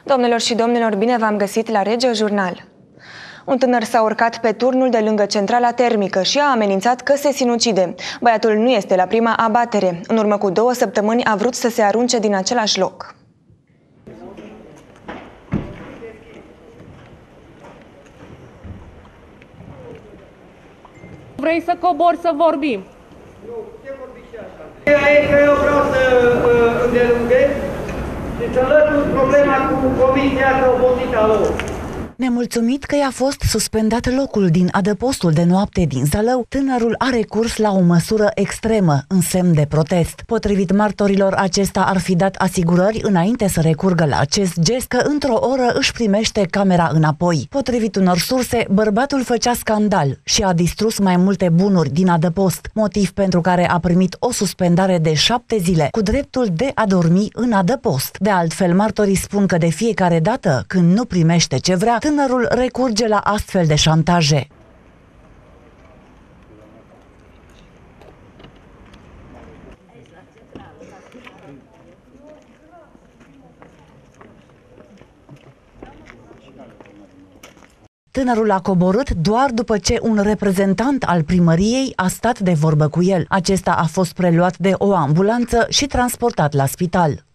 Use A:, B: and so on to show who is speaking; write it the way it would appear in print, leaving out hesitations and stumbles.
A: Doamnelor și domnilor, bine v-am găsit la Regio Jurnal. Un tânăr s-a urcat pe turnul de lângă centrala termică și a amenințat că se sinucide. Băiatul nu este la prima abatere. În urmă cu 2 săptămâni a vrut să se arunce din același loc.
B: Vrei să cobori să vorbim?
C: Nu, putem vorbi și așa. Ideea e că eu vreau să îndelunghez și să lăsuri problema cu comisia asta obosită a lor.
D: Nemulțumit că i-a fost suspendat locul din adăpostul de noapte din Zalău, tânărul a recurs la o măsură extremă în semn de protest. Potrivit martorilor, acesta ar fi dat asigurări înainte să recurgă la acest gest că într-o oră își primește camera înapoi. Potrivit unor surse, bărbatul făcea scandal și a distrus mai multe bunuri din adăpost, motiv pentru care a primit o suspendare de 7 zile cu dreptul de a dormi în adăpost. De altfel, martorii spun că de fiecare dată când nu primește ce vrea, tânărul recurge la astfel de șantaje. Tânărul a coborât doar după ce un reprezentant al primăriei a stat de vorbă cu el. Acesta a fost preluat de o ambulanță și transportat la spital.